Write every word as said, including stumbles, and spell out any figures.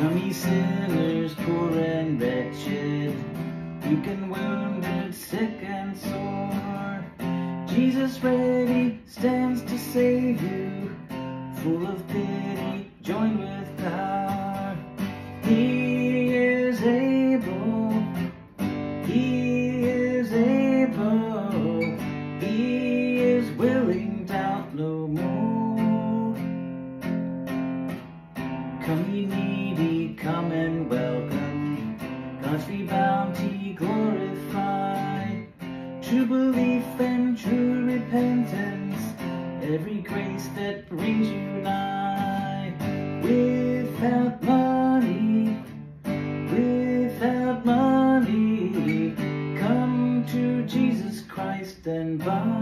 Come ye sinners, poor and wretched, weak and wounded, sick and sore. Jesus ready stands to save you, full of pity, joined with power. He is able, He is able, He is willing, doubt no more. Come ye needy, come and welcome, God's free bounty glorify. True belief and true repentance, every grace that brings you nigh. Without money, without money, come to Jesus Christ and buy.